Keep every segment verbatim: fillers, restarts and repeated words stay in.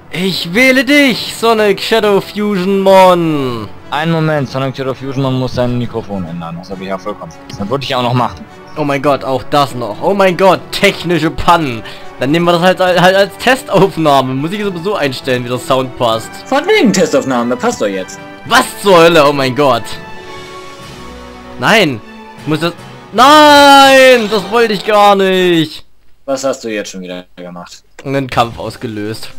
Ich wähle dich, Sonic Shadow Fusion Mon. Einen Moment, Sonic Shadow Fusion, man muss sein Mikrofon ändern. Das habe ich ja vollkommen vergessen. Das wollte ich auch noch machen. Oh mein Gott, auch das noch. Oh mein Gott, technische Pannen. Dann nehmen wir das halt, halt als Testaufnahme. Muss ich sowieso einstellen, wie der Sound passt. Von wegen Testaufnahme, passt doch jetzt. Was zur Hölle? Oh mein Gott. Nein. Ich muss das... Nein! Das wollte ich gar nicht. Was hast du jetzt schon wieder gemacht? Einen Kampf ausgelöst.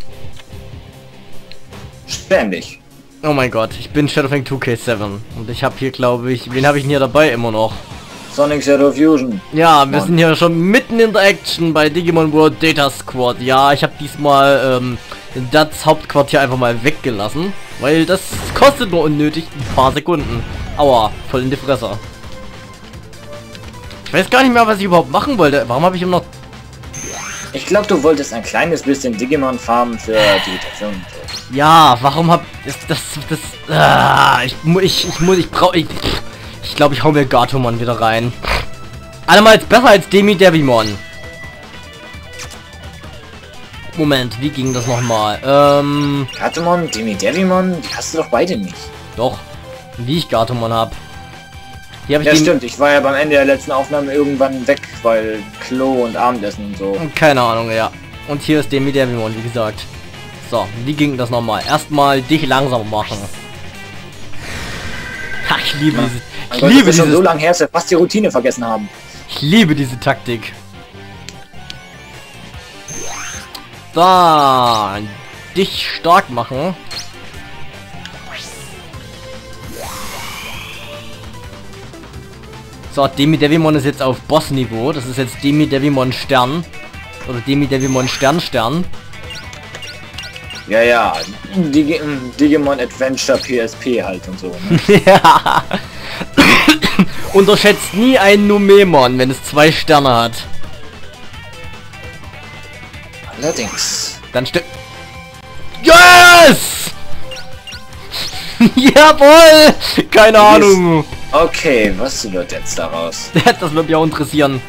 Ständig. Oh mein Gott, ich bin Shadowfang zwei K sieben. Und ich habe hier, glaube ich... Wen habe ich denn hier dabei immer noch? Sonic Shadow Fusion. Ja, wir Mann. sind hier schon mitten in der Action bei Digimon World Data Squad. Ja, ich habe diesmal ähm, das Hauptquartier einfach mal weggelassen. Weil das kostet nur unnötig ein paar Sekunden. Aua, voll in die Fresse. Ich weiß gar nicht mehr, was ich überhaupt machen wollte. Warum habe ich immer noch... Ich glaube, du wolltest ein kleines bisschen Digimon farmen für Digitation. Ja, warum hab... Ist das... das... Ah, ich, mu- ich, ich muss... Ich brauche... Ich, ich glaube, ich hau mir Gatomon wieder rein. Allemal ist besser als Demi Devimon. Moment, wie ging das nochmal? Ähm... Gatomon, Demi Devimon, die hast du doch beide nicht. Doch. Wie ich Gatomon hab. Hier hab ich Ja, den... stimmt. Ich war ja beim Ende der letzten Aufnahme irgendwann weg, weil Klo und Abendessen und so. Keine Ahnung, ja. Und hier ist Demi Devimon, wie gesagt. So, wie ging das nochmal? Erstmal dich langsam machen. Ha, ich liebe Ja. diese... Ich Mein Gott, liebe das ist schon dieses... so lange her, dass wir fast die Routine vergessen haben. Ich liebe diese Taktik. Da, dich stark machen. So, Demi Devimon ist jetzt auf Boss-Niveau. Das ist jetzt Demi Devimon Stern. Oder Demi Devimon Stern Stern. Ja, ja. Digi Digimon Adventure P S P halt und so. Ne? Ja. Unterschätzt nie einen Numemon, wenn es zwei Sterne hat. Allerdings. Dann stimmt. Yes! Jawohl! Keine Yes. Ahnung. Okay, was wird jetzt daraus? Das wird mich auch interessieren.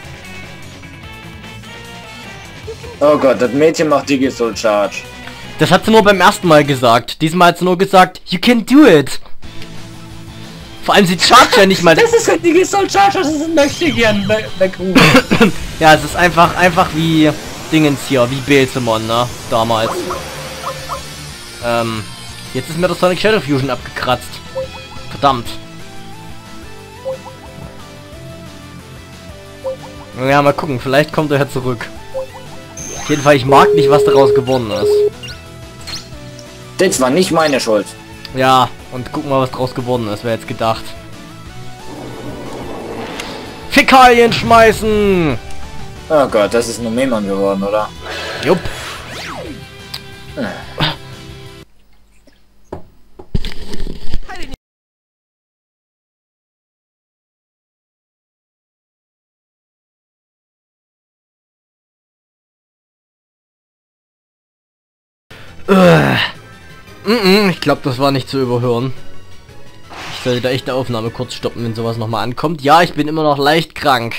Oh Gott, das Mädchen macht Digisoul Charge. Das hat sie nur beim ersten Mal gesagt. Diesmal hat sie nur gesagt, you can do it. Vor allem sie chargt ja nicht mal. Das ist ein Digisoul Charge, das ist ein Möchtegern Weckruf. Ja, es ist einfach, einfach wie Dingens hier, wie Belzemon, ne? Damals. Ähm, jetzt ist mir das Sonic Shadow Fusion abgekratzt. Verdammt. Ja, mal gucken, vielleicht kommt er ja zurück. Auf jeden Fall, ich mag nicht, was daraus geworden ist. Das war nicht meine Schuld. Ja, und guck mal, was draus geworden ist, wer jetzt gedacht. Fäkalien schmeißen! Oh Gott, das ist nur Memon geworden, oder? Jupp. Äh. Mm -mm, ich glaube, das war nicht zu überhören. Ich sollte da echt die Aufnahme kurz stoppen, wenn sowas nochmal ankommt. Ja, ich bin immer noch leicht krank.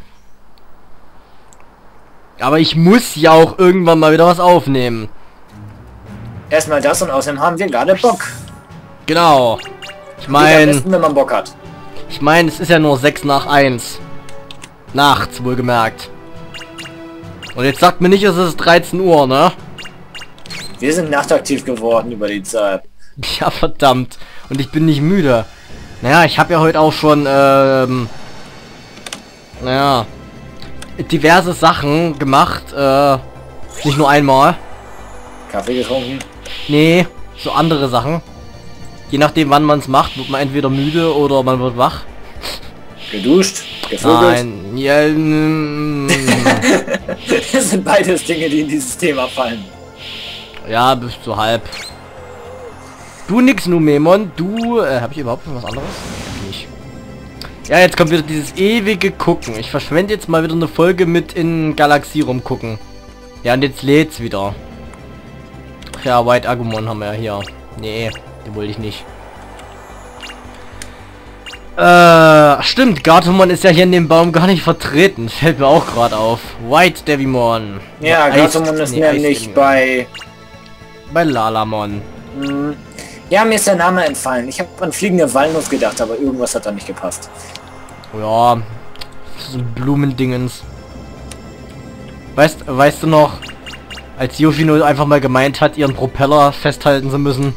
Aber ich muss ja auch irgendwann mal wieder was aufnehmen. Erstmal das und außerdem haben wir gerade Bock. Genau. Ich Geht am meine, besten, wenn man Bock hat. ich meine, es ist ja nur sechs nach eins. Nachts, wohlgemerkt. Und jetzt sagt mir nicht, es ist dreizehn Uhr, ne? Wir sind nachtaktiv geworden über die Zeit. Ja, verdammt. Und ich bin nicht müde. Naja, ich habe ja heute auch schon, ähm... Naja... diverse Sachen gemacht, äh... nicht nur einmal. Kaffee getrunken. Nee, so andere Sachen. Je nachdem, wann man es macht, wird man entweder müde oder man wird wach. Geduscht. Gevögelt. Nein, ja, mm, Das sind beides Dinge, die in dieses Thema fallen. ja, bis zu halb. Du nix, Numemon, du, äh, hab ich überhaupt noch was anderes? Nicht. Ja, jetzt kommt wieder dieses ewige Gucken. Ich verschwende jetzt mal wieder eine Folge mit in Galaxie rumgucken. Ja, und jetzt lädt's wieder. Ach ja, White Agumon haben wir ja hier. Nee, den wollte ich nicht. Äh, stimmt, Gatomon ist ja hier in dem Baum gar nicht vertreten. Fällt mir auch gerade auf. White Devimon. Ja, Eis- Gatomon ist nee, nämlich Eis-Devimon. bei bei Lalamon. Hm. Ja, mir ist der Name entfallen. Ich habe an fliegende Walnuss gedacht, aber irgendwas hat da nicht gepasst. Ja, so ein Blumendingens. Weißt, weißt du noch, als Yoshino einfach mal gemeint hat, ihren Propeller festhalten zu müssen?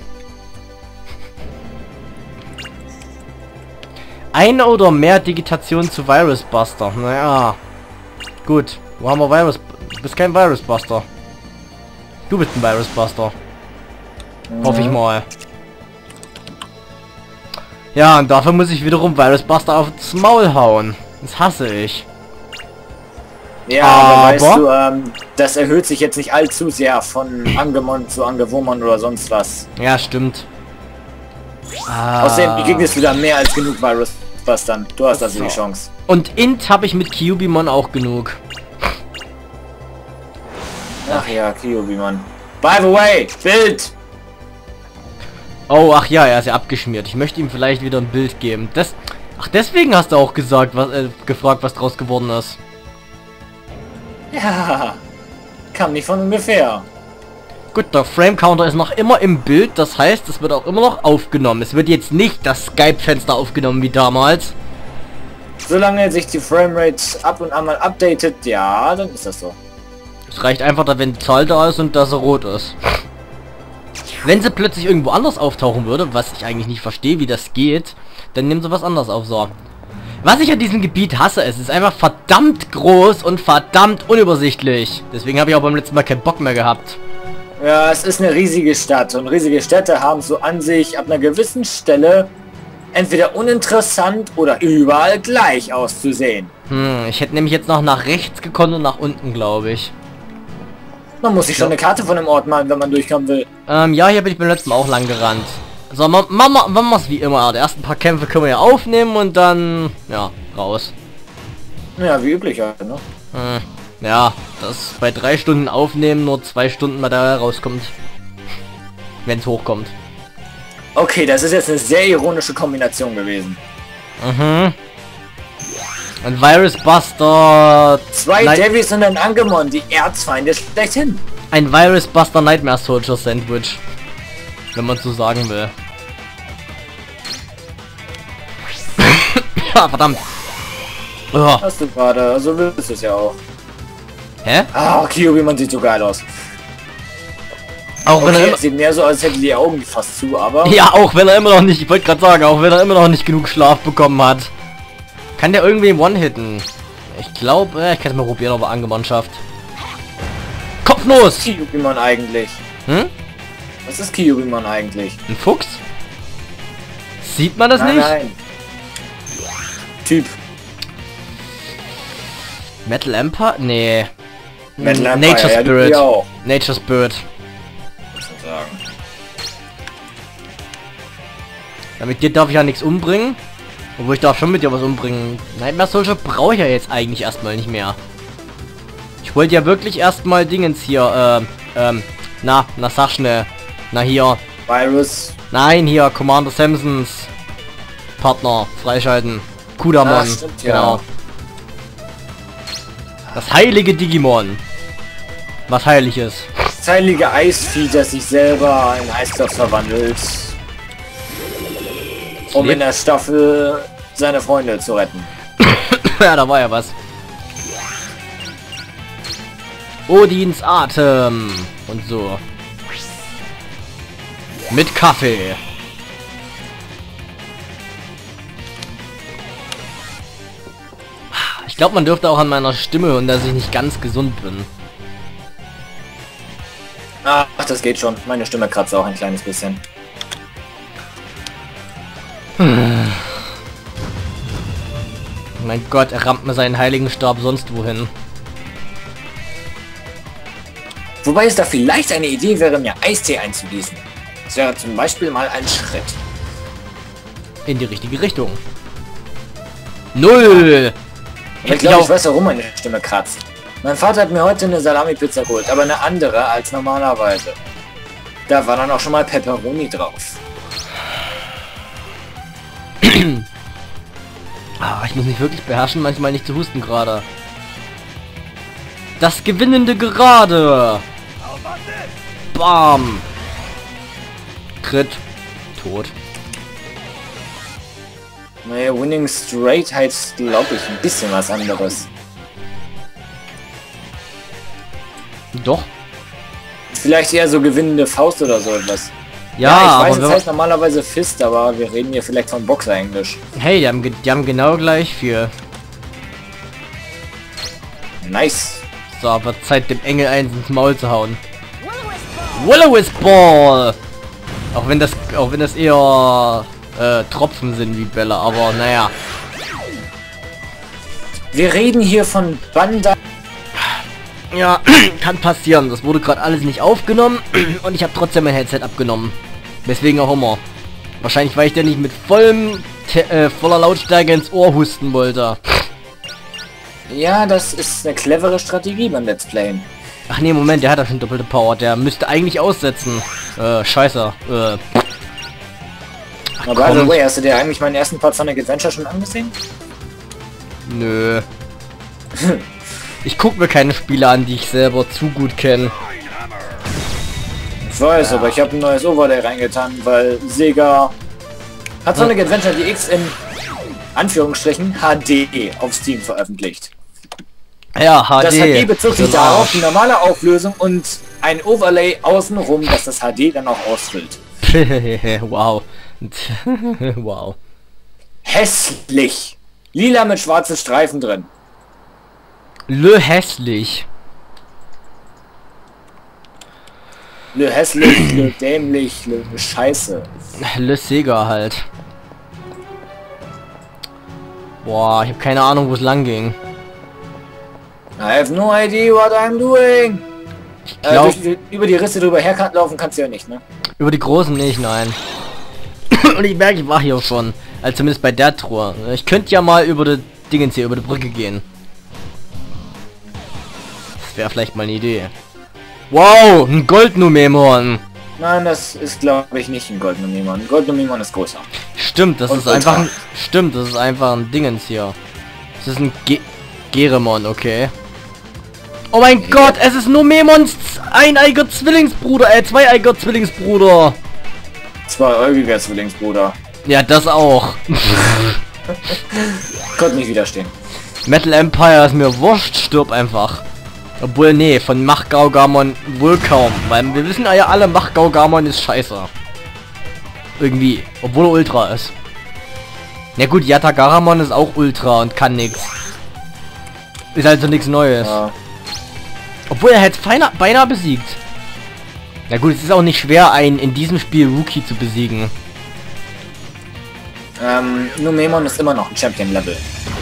Eine oder mehr Digitation zu Virus Buster. Naja. Gut. Wo haben wir Virus? Du bist kein Virus Buster. Du bist ein Virus Buster. Mhm. Hoffe ich mal. Ja, und dafür muss ich wiederum Virus Buster aufs Maul hauen. Das hasse ich. Ja, aber, aber weißt du, ähm, das erhöht sich jetzt nicht allzu sehr von Angemon zu Angewomon oder sonst was. Ja, stimmt. Ah. Außerdem begegnest du da mehr als genug Virus Bustern. Du hast also so. die Chance. Und Int habe ich mit Kyubimon auch genug. Ach ja, Kyubimon. By the way, Bild! Oh, ach ja, er ist ja abgeschmiert. Ich möchte ihm vielleicht wieder ein Bild geben. Das, ach, deswegen hast du auch gesagt, was, äh, gefragt, was draus geworden ist. Ja, kam nicht von ungefähr. Gut, der Frame Counter ist noch immer im Bild, das heißt, es wird auch immer noch aufgenommen. Es wird jetzt nicht das Skype-Fenster aufgenommen wie damals. Solange sich die Framerate ab und an mal updatet, ja, dann ist das so. Es reicht einfach, da wenn die Zahl da ist und dass er rot ist. Wenn sie plötzlich irgendwo anders auftauchen würde, was ich eigentlich nicht verstehe, wie das geht, dann nehmen sie was anderes auf, so. Was ich an diesem Gebiet hasse, es ist einfach verdammt groß und verdammt unübersichtlich. Deswegen habe ich auch beim letzten Mal keinen Bock mehr gehabt. Ja, es ist eine riesige Stadt und riesige Städte haben so an sich ab einer gewissen Stelle entweder uninteressant oder überall gleich auszusehen. Hm, ich hätte nämlich jetzt noch nach rechts gekonnt und nach unten, glaube ich. Man muss sich schon eine Karte von dem Ort malen, wenn man durchkommen will. Ähm, ja, hier bin ich beim letzten Mal auch lang gerannt. So, machen wir es wie immer. Die ersten paar Kämpfe können wir ja aufnehmen und dann, ja, raus. Ja, wie üblich halt, ne? Hm, ja, dass bei drei Stunden aufnehmen nur zwei Stunden Material rauskommt. Wenn es hochkommt. Okay, das ist jetzt eine sehr ironische Kombination gewesen. Mhm. Ein Virus Buster... Zwei Devis und ein Angemon, die Erzfeinde schlechthin. Ein Virus Buster Nightmare Soldier Sandwich. Wenn man so sagen will. Ja, verdammt. Oh. Hast du gerade, also willst du es ja auch. Hä? Ah, Kyubimon sieht so geil aus. Auch okay, wenn er immer... sieht mehr so, als hätte die Augen fast zu, aber... Ja, auch wenn er immer noch nicht, ich wollte gerade sagen, auch wenn er immer noch nicht genug Schlaf bekommen hat. Kann der irgendwie One-Hitten? Ich glaube, äh, ich kann es mal probieren, ob er Angemon schafft. Kopflos! Was ist Kyubimon eigentlich? Hm? Was ist Kyubimon eigentlich? Ein Fuchs? Sieht man das nein, nicht? Nein. Typ. Metal Empire? Nee. Metal Empire, Nature ja, Spirit. die auch. Nature Spirit. Muss man sagen. Ja, mit dir darf ich ja nichts umbringen. Obwohl ich darf schon mit dir was umbringen. Nightmare Soldier brauche ich ja jetzt eigentlich erstmal nicht mehr. Ich wollte ja wirklich erstmal Dingens hier, ähm, ähm, na, na sag schnell. Na hier. Virus. Nein, hier, Commander Samsons Partner freischalten. Kudamon. Ah, stimmt, genau. ja. Das heilige Digimon. Was heilig ist. Das heilige Eisvieh, das sich selber in Eisglas verwandelt. Um in der Staffel seine Freunde zu retten. Ja, da war ja was. Odins Atem. Und so. Mit Kaffee. Ich glaube, man dürfte auch an meiner Stimme hören, dass ich nicht ganz gesund bin. Ach, das geht schon. Meine Stimme kratzt auch ein kleines bisschen. Hm. Mein Gott, er rammt mir seinen heiligen Stab sonst wohin. Wobei es da vielleicht eine Idee wäre, mir Eistee einzugießen. Das wäre zum Beispiel mal ein Schritt. In die richtige Richtung. Null! Ich glaube, ich weiß, warum meine Stimme kratzt. Mein Vater hat mir heute eine Salami-Pizza geholt, aber eine andere als normalerweise. Da war dann auch schon mal Pepperoni drauf. Ah, ich muss mich wirklich beherrschen, manchmal nicht zu husten gerade. Das gewinnende Gerade. Bam. Crit. Tot. Naja, Winning Straight heißt, glaube ich, ein bisschen was anderes. Doch. Vielleicht eher so gewinnende Faust oder so etwas. Ja, ja, ich aber weiß, es wenn heißt normalerweise Fist, aber wir reden hier vielleicht von Boxer-Englisch. Hey, die haben, ge- die haben genau gleich viel. Nice. So, aber Zeit dem Engel eins ins Maul zu hauen. Will-O-Wisp Ball! Auch wenn das, auch wenn das eher äh, Tropfen sind wie Bälle, aber naja. Wir reden hier von Bandai. Ja, kann passieren. Das wurde gerade alles nicht aufgenommen und ich habe trotzdem mein Headset abgenommen. Weswegen auch immer. Wahrscheinlich, weil ich der nicht mit vollem Te äh, voller Lautstärke ins Ohr husten wollte. Ja, das ist eine clevere Strategie beim Let's Playen. Ach nee, Moment, der hat ja schon doppelte Power. Der müsste eigentlich aussetzen. Äh, scheiße. Äh. Ach, Aber by the way, hast du dir eigentlich meinen ersten Part Sonic Adventure schon angesehen? Nö. Ich guck mir keine Spiele an, die ich selber zu gut kenne. Ich weiß, ja. aber ich habe ein neues Overlay reingetan, weil Sega hat Sonic Adventure D X in Anführungsstrichen H D auf Steam veröffentlicht. Ja, H D. Das H D bezog sich darauf die normale Auflösung und ein Overlay außenrum, dass das H D dann auch ausfüllt. Wow. Wow. Hässlich. Lila mit schwarzen Streifen drin. Le hässlich. Le hässlich, le dämlich, le scheiße. Le Sega halt. Boah, ich habe keine Ahnung, wo es lang ging. I have no idea what I'm doing. Ich glaub, äh, durch die, über die Risse drüber herlaufen kannst du ja nicht, ne? Über die großen nicht, nein. Und ich merke, ich war hier schon. Also zumindest bei der Truhe. Ich könnte ja mal über die Dingens hier, über die Brücke gehen. Das wäre vielleicht mal eine Idee. Wow, ein Goldnumemon. Nein, das ist glaube ich nicht ein Goldnumemon. Ein Goldnumemon ist größer. Stimmt, das Und ist einfach ein, stimmt, das ist einfach ein Dingens hier. Das ist ein Ge Geremon, okay. Oh mein ja. Gott, es ist Numemons eineiger Zwillingsbruder, äh, zweieiger Zwillingsbruder. Zweiäugiger Zwillingsbruder. Ja, das auch. Konnte nicht widerstehen. Metal Empire ist mir wurscht, stirb einfach. Obwohl, nee, von Macht-Gaugamon wohl kaum. Weil wir wissen ja alle, Macht-Gaugamon ist scheiße. Irgendwie. Obwohl er Ultra ist. Na gut, Yatagaramon ist auch Ultra und kann nix. Ist also nichts Neues. Ja. Obwohl er hätte beinahe, beinahe besiegt. Na gut, es ist auch nicht schwer, einen in diesem Spiel Rookie zu besiegen. Ähm, Numemon ist immer noch ein Champion-Level.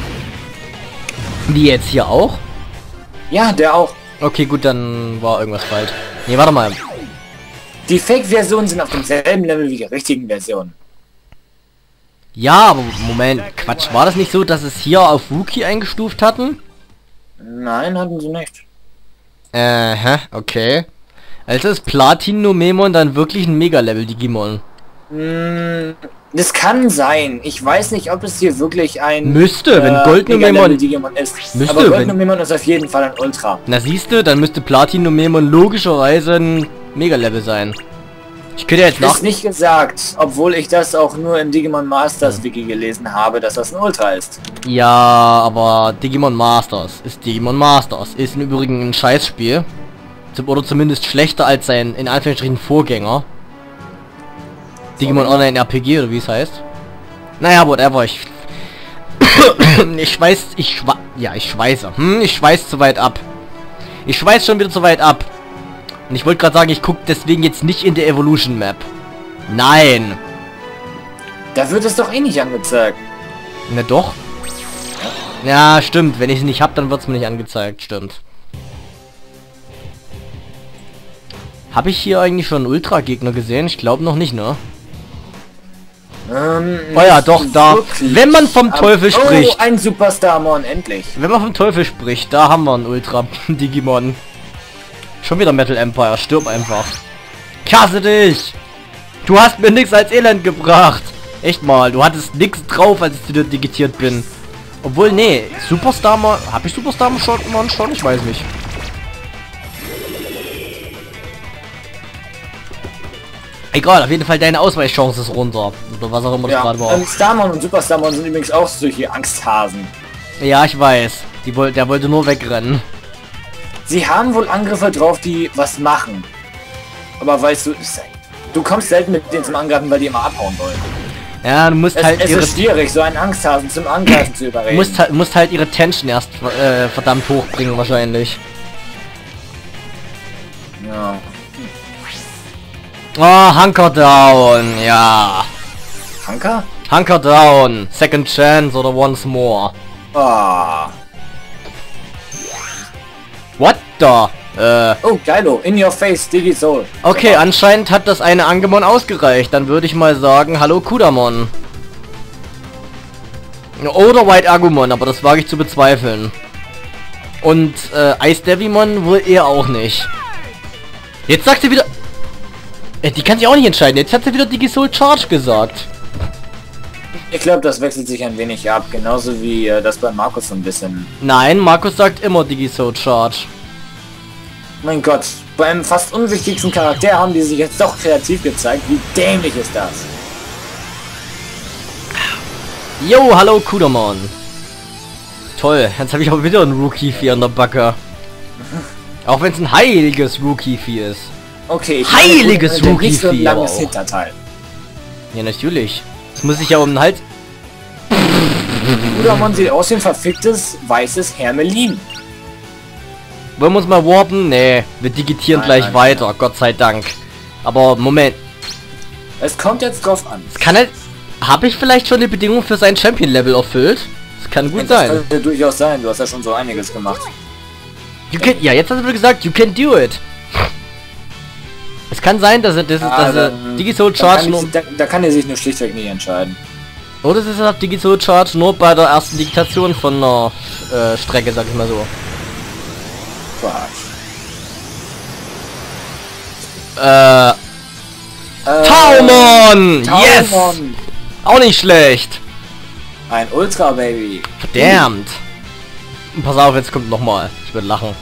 Die jetzt hier auch? Ja, der auch. Okay, gut, dann war irgendwas falsch. Nee, warte mal. Die Fake-Versionen sind auf demselben Level wie die richtigen Versionen. Ja, aber Moment, Quatsch, war das nicht so, dass es hier auf Rookie eingestuft hatten? Nein, hatten sie nicht. Äh, hä, okay. Also ist Platin-Numemon dann wirklich ein Mega-Level-Digimon? Mm, das kann sein. Ich weiß nicht, ob es hier wirklich ein... Müsste, äh, wenn Gold-Numemon... Digimon ist. Müsste, aber Gold-Numemon ist auf jeden Fall ein Ultra. Na siehste, dann müsste Platin-Numemon logischerweise ein Mega-Level sein. Ich könnte jetzt nach... Ist nicht gesagt, obwohl ich das auch nur im Digimon Masters Wiki gelesen habe, dass das ein Ultra ist. Ja, aber Digimon Masters ist Digimon Masters. Ist im Übrigen ein Scheißspiel. Oder zumindest schlechter als sein, in Anführungsstrichen, Vorgänger. Digimon Online R P G, oder wie es heißt. Naja, whatever, ich... ich weiß, ich schwa... Ja, ich schweiße. Hm, ich schweiß zu weit ab. Ich schweiß schon wieder zu weit ab. Und ich wollte gerade sagen, ich gucke deswegen jetzt nicht in der Evolution Map. Nein. Da wird es doch eh nicht angezeigt. Na doch. Ja, stimmt. Wenn ich es nicht hab, dann wird es mir nicht angezeigt. Stimmt. Habe ich hier eigentlich schon Ultra-Gegner gesehen? Ich glaube noch nicht, ne? Ähm, oh ja, doch, da. Wirklich. Wenn man vom Teufel oh, spricht. ein Superstarmon, endlich. Wenn man vom Teufel spricht, da haben wir einen Ultra-Digimon. Schon wieder Metal Empire, stirb einfach. Kasse dich! Du hast mir nichts als Elend gebracht. Echt mal, du hattest nichts drauf, als ich zu dir digitiert bin. Obwohl, nee, Superstarmon... Hab ich Superstarmon schon? schon? Ich weiß nicht. Egal, auf jeden Fall deine Ausweichchance ist runter. Oder was auch immer das Ja, gerade war. ähm, Starmon und Super Starmon sind übrigens auch solche Angsthasen. Ja, ich weiß. Die woll der wollte nur wegrennen. Sie haben wohl Angriffe drauf, die was machen. Aber weißt du, du kommst selten mit denen zum Angreifen, weil die immer abhauen wollen. Ja, du musst Es, halt es ihre... ist schwierig, so einen Angsthasen zum Angreifen zu überreden. musst, halt, musst halt ihre Tension erst äh, verdammt hochbringen wahrscheinlich. Ja. Oh, Hunker Down, ja. Hunker? Hunker Down, Second Chance oder Once More. Ah. What the? Äh, Oh, geilo, in your face, Digi Soul. okay, anscheinend hat das eine Angemon ausgereicht. Dann würde ich mal sagen, hallo Kudamon. Oder White Agumon, aber das wage ich zu bezweifeln. Und äh, Ice Devimon wohl eher auch nicht. Jetzt sagt sie wieder... Äh, die kann sich auch nicht entscheiden. Jetzt hat sie wieder Digisoul Charge gesagt. Ich glaube, das wechselt sich ein wenig ab, genauso wie äh, das bei Markus so ein bisschen. Nein, Markus sagt immer Digisoul Charge. Mein Gott, beim fast unwichtigsten Charakter haben die sich jetzt doch kreativ gezeigt. Wie dämlich ist das? Yo, hallo Kudamon. Toll, jetzt habe ich auch wieder ein Rookie-Vieh an der Backe. Auch wenn es ein heiliges Rookie-Vieh ist. Okay, ich Heiliges meine, nicht so ein Rookie-Vieh aber langes auch. Hinterteil. Ja, natürlich. Das muss ich ja um den Hals... Kudamon sieht aus wie ein verficktes weißes Hermelin. Wollen wir uns mal warpen? Nee, wir digitieren Nein, gleich nein, weiter, nein. Gott sei Dank. Aber Moment, Es kommt jetzt drauf an. es kann halt... Habe ich vielleicht schon die Bedingung für sein Champion-Level erfüllt? Das kann gut Das sein. könnte durchaus sein, du hast ja schon so einiges gemacht. You can, ja, jetzt hast du wieder gesagt, you can do it. Es kann sein, dass er das ist, Ah, dass er dann- Digisoul Da Charge kann, nur... ich, da, da kann er sich nur schlichtweg nicht entscheiden. Oder es ist auf Digisoul Charge nur bei der ersten Digitation von einer äh, Strecke, sag ich mal so. Quatsch. Äh, Äh, Taumon! Yes! Taumon! Auch nicht schlecht. Ein Ultra Baby. Verdammt. Pass auf, jetzt kommt noch mal. Ich würde lachen.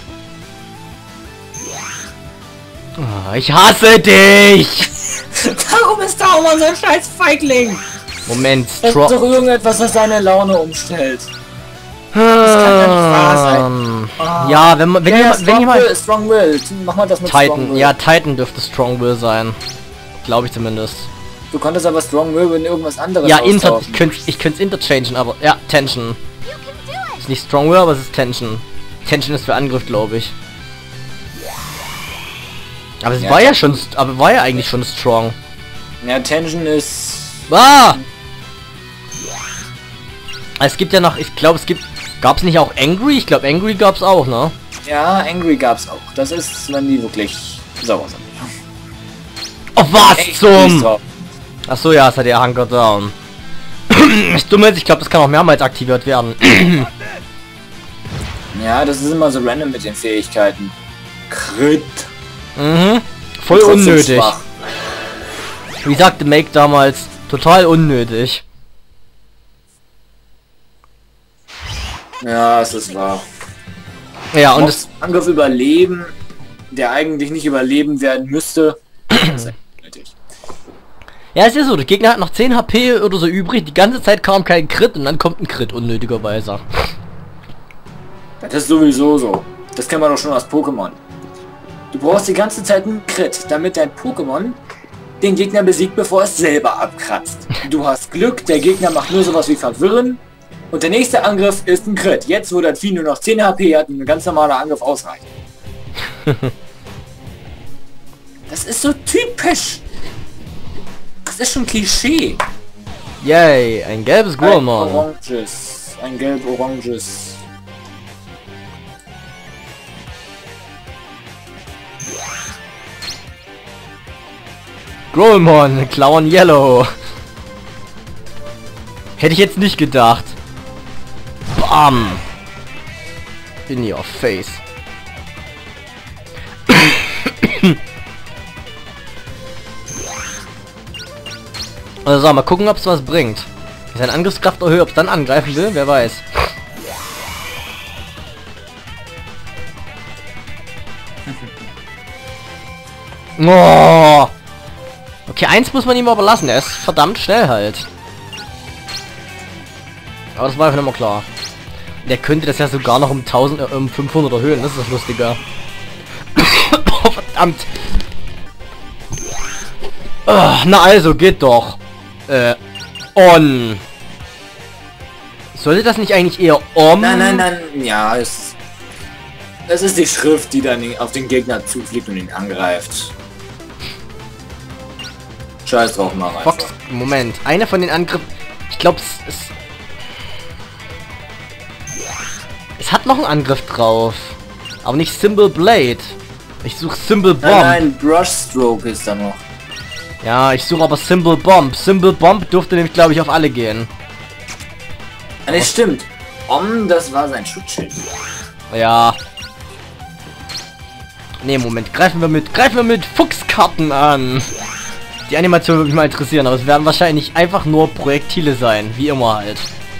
Ah, ich hasse dich! Warum ist Taumon so ein scheiß Feigling? Moment, Das ist Stro doch irgendetwas, was seine Laune umstellt. kann ja nicht wahr sein. Ja, wenn man, wenn Ja, jemand, wenn Strong jemand... Will, Strong Will. Mach mal das mit Strong Titan, Will. ja, Titan dürfte Strong Will sein. Glaube ich zumindest. Du konntest aber Strong Will in irgendwas anderes Ja, inter austauschen. ich könnte ich könnte interchangen, aber ja, Tension. Ist nicht Strong Will, aber es ist Tension. Tension ist für Angriff, glaube ich. Aber es Ja, war ja Tension- schon, aber war ja eigentlich schon Strong. Ja, Tension ist... Ah! Es gibt ja noch, ich glaube, es gibt, gab es nicht auch Angry? Ich glaube, Angry gab es auch, ne? Ja, Angry gab's auch. Das ist, wenn die wirklich sauer sind. Oh, was Echt zum... mies drauf. Ach so, ja, es hat ja Hunker Down. Das Dumme ist, ich glaube, das kann auch mehrmals aktiviert werden. Ja, das ist immer so random mit den Fähigkeiten. Crit. Mhm. Voll Trotzdem unnötig. schwach. Wie sagte Make damals, total unnötig. Ja, es ist wahr. Ja, und Und es... das Angriff überleben, der eigentlich nicht überleben werden müsste. ist echt unnötig. Ja, es ist so, der Gegner hat noch zehn H P oder so übrig, die ganze Zeit kam kein Crit und dann kommt ein Crit, unnötigerweise. Das ist sowieso so. Das kennen wir doch schon aus Pokémon. Du brauchst die ganze Zeit einen Crit, damit dein Pokémon den Gegner besiegt, bevor es selber abkratzt. Du hast Glück, der Gegner macht nur sowas wie verwirren und der nächste Angriff ist ein Crit. Jetzt, wo das Vieh nur noch zehn H P hat und ein ganz normaler Angriff ausreicht. Das ist so typisch. Das ist schon Klischee. Yay, ein gelbes Ein Growlmon. oranges, ein gelb-oranges. Growlmon, Clown Yellow. Hätte ich jetzt nicht gedacht. Bam. In your face. Also so, mal gucken, ob es was bringt. Ist seine Angriffskraft erhöht, ob es dann angreifen will, wer weiß. Oh. Okay, eins muss man ihm aber lassen. Er ist verdammt schnell halt. Aber das war einfach immer klar. Der könnte das ja sogar noch um tausend, äh, um fünfhundert erhöhen. Das ist das Lustige. Oh, verdammt. Oh, na also, geht doch. Äh, on. Sollte das nicht eigentlich eher om? Nein, nein, nein. Ja, es, es ist die Schrift, die dann auf den Gegner zufliegt und ihn angreift. Scheiß drauf, mal rein. Fox, Moment. Einer von den Angriffen... Ich glaube, es, es... Es hat noch einen Angriff drauf. Aber nicht Symbol Blade. Ich suche Symbol Bomb. Nein, nein, Brushstroke ist da noch. Ja, ich suche aber Symbol Bomb. Symbol Bomb durfte nämlich, glaube ich, auf alle gehen. Ja, das stimmt. Om, das war sein Schutzschild. Ja. Ne, Moment. Greifen wir mit... Greifen wir mit Fuchskarten an. Die Animation würde mich mal interessieren, aber es werden wahrscheinlich einfach nur Projektile sein. Wie immer halt.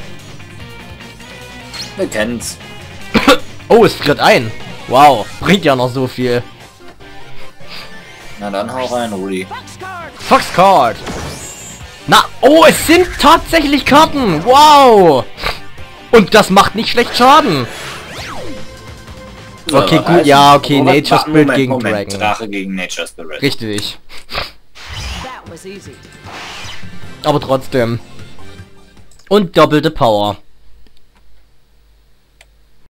Wir kennen's. Oh, es friert ein. Wow. Bringt ja noch so viel. Na dann hau rein, Rudi. Foxcard. Na, oh, es sind tatsächlich Karten. Wow. Und das macht nicht schlecht Schaden. So, Okay, was gut, heißt- ja, okay, Moment, Nature Spirit Moment, gegen Moment. Dragon. Drache gegen Nature Spirit. Richtig. That was easy. Aber trotzdem. Und doppelte Power.